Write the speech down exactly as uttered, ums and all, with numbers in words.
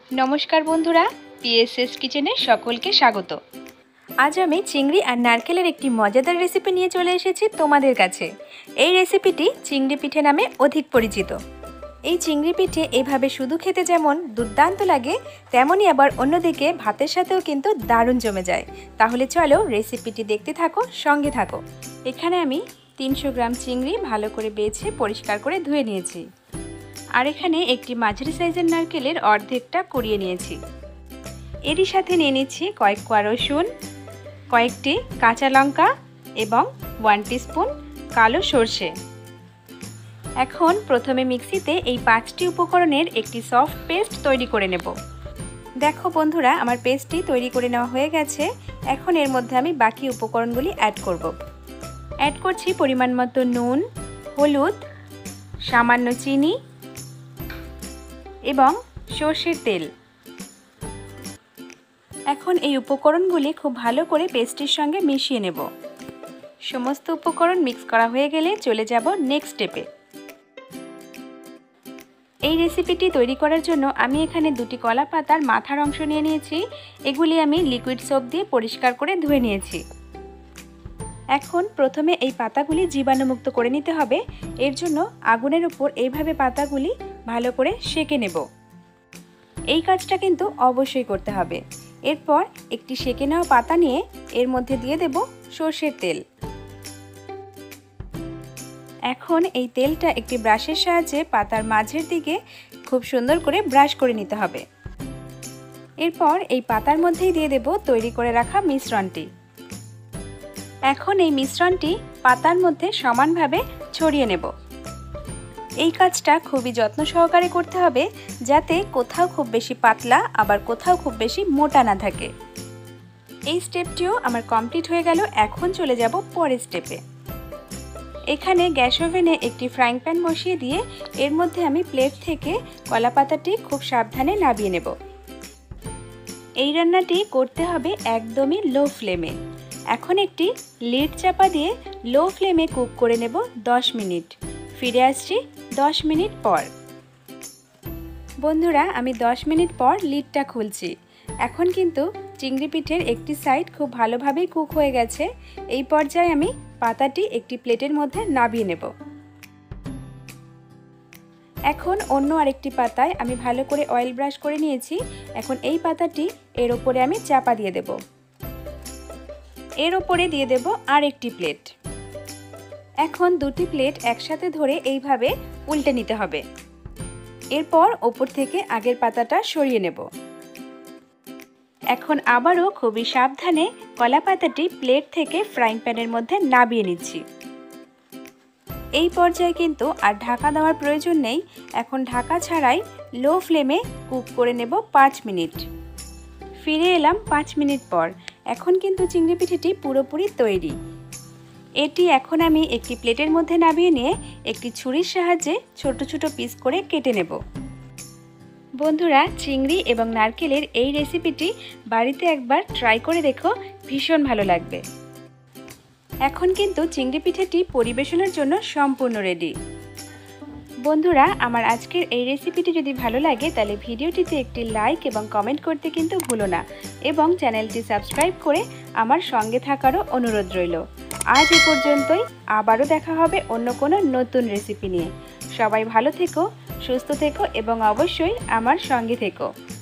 नमस्कार बंधुरा पीएसएस किचेने सकलके स्वागत। आज आमी चिंगड़ी और नारकेलेर एकटी मजादार रेसिपि निये चले एसेछि तोमादेर काछे। एई रेसिपिटी चिंगड़ी पिठे नामे अधिक परिचित। এই চিংড়ি পিঠে এইভাবে শুধু খেতে যেমন দুর্দান্ত লাগে তেমনি আবার অন্যদিকে ভাতের সাথেও কিন্তু দারুণ জমে যায়। তাহলে চলো রেসিপিটি দেখতে থাকো, সঙ্গে থাকো। এখানে আমি তিনশো গ্রাম চিংড়ি ভালো করে বেছে পরিষ্কার করে ধুয়ে নিয়েছি। আর এখানে একটি মাঝারি সাইজের নারকেলের অর্ধেকটা কুড়িয়ে নিয়েছি। এরই সাথে নিয়ে নিচ্ছি কয়েক কোয়া রসুন, কয়েকটি কাঁচা লঙ্কা এবং ওয়ান টিস্পুন কালো সরষে। এখন প্রথমে মিক্সিতে এই পাঁচটি উপকরণের একটি সফট পেস্ট তৈরি করে নেব। দেখো বন্ধুরা, আমার পেস্টটি তৈরি করে নেওয়া হয়ে গেছে। এখন এর মধ্যে আমি বাকি উপকরণগুলি অ্যাড করব। অ্যাড করছি পরিমাণ মতো নুন, হলুদ, সামান্য চিনি এবং সরষের তেল। এখন এই উপকরণগুলি খুব ভালো করে পেস্টটির সঙ্গে মিশিয়ে নেব। সমস্ত উপকরণ মিক্স করা হয়ে গেলে চলে যাব নেক্সট স্টেপে। এই রেসিপিটি তৈরি করার জন্য আমি এখানে দুটি কলা পাতার মাথার অংশ নিয়ে নিয়েছি। এগুলি আমি লিকুইড সোপ দিয়ে পরিষ্কার করে ধুয়ে নিয়েছি। এখন প্রথমে এই পাতাগুলি জীবাণুমুক্ত করে নিতে হবে। এর জন্য আগুনের উপর এইভাবে পাতাগুলি ভালো করে সেঁকে নেব। এই কাজটা কিন্তু অবশ্যই করতে হবে। এরপর একটি সেঁকে নেওয়া পাতা নিয়ে এর মধ্যে দিয়ে দেব সরষের তেল। এখন এই তেলটা একটি ব্রাশের সাহায্যে পাতার মাঝের দিকে খুব সুন্দর করে ব্রাশ করে নিতে হবে। এরপর এই পাতার মধ্যেই দিয়ে দেব তৈরি করে রাখা মিশ্রণটি। এখন এই মিশ্রণটি পাতার মধ্যে সমানভাবে ছড়িয়ে নেব। এই কাজটা খুবই যত্ন সহকারে করতে হবে যাতে কোথাও খুব বেশি পাতলা আবার কোথাও খুব বেশি মোটা না থাকে। এই স্টেপটিও আমার কমপ্লিট হয়ে গেল। এখন চলে যাব পরের স্টেপে। এখানে গ্যাস ওভেনে একটি ফ্রাইং প্যান বসিয়ে দিয়ে এর মধ্যে আমি প্লেট থেকে কলা পাতাটি খুব সাবধানে নামিয়ে নেব। এই রান্নাটি করতে হবে একদমই লো ফ্লেমে। এখন একটি লিড চাপা দিয়ে লো ফ্লেমে কুক করে নেব দশ মিনিট। ফিরে আসছি দশ মিনিট পর। বন্ধুরা, আমি দশ মিনিট পর লিডটা খুলছি। এখন কিন্তু চিংড়ি পিঠের একটি সাইড খুব ভালোভাবেই কুক হয়ে গেছে। এই পর্যায়ে আমি পাতাটি একটি প্লেটের মধ্যে নামিয়ে নেব। এখন অন্য আরেকটি পাতায় আমি ভালো করে অয়েল ব্রাশ করে নিয়েছি। এখন এই পাতাটি এর ওপরে আমি চাপা দিয়ে দেব। এর ওপরে দিয়ে দেব আর একটি প্লেট। এখন দুটি প্লেট একসাথে ধরে এইভাবে উল্টে নিতে হবে। এরপর ওপর থেকে আগের পাতাটা সরিয়ে নেব। এখন আবারও খুবই সাবধানে কলা পাতাটি প্লেট থেকে ফ্রাইং প্যানের মধ্যে নামিয়ে নিচ্ছি। এই পর্যায়ে কিন্তু আর ঢাকা দেওয়ার প্রয়োজন নেই। এখন ঢাকা ছাড়াই লো ফ্লেমে কুক করে নেব পাঁচ মিনিট। ফিরে এলাম পাঁচ মিনিট পর। এখন কিন্তু চিংড়ি পিঠেটি পুরোপুরি তৈরি। এটি এখন আমি একটি প্লেটের মধ্যে নামিয়ে নিয়ে একটি ছুরির সাহায্যে ছোট ছোট পিস করে কেটে নেব। বন্ধুরা, চিংড়ি এবং নারকেলের এই রেসিপিটি বাড়িতে একবার ট্রাই করে দেখো, ভীষণ ভালো লাগবে। এখন কিন্তু চিংড়ি পিঠেটি পরিবেশনের জন্য সম্পূর্ণ রেডি। বন্ধুরা, আমার আজকের এই রেসিপিটি যদি ভালো লাগে তাহলে ভিডিওটিতে একটি লাইক এবং কমেন্ট করতে কিন্তু ভুলো না এবং চ্যানেলটি সাবস্ক্রাইব করে আমার সঙ্গে থাকারও অনুরোধ রইল। আজ এ পর্যন্তই। আবারও দেখা হবে অন্য কোনো নতুন রেসিপি নিয়ে। সবাই ভালো থেকো, সুস্থ থেকো এবং অবশ্যই আমার সঙ্গে থেকো।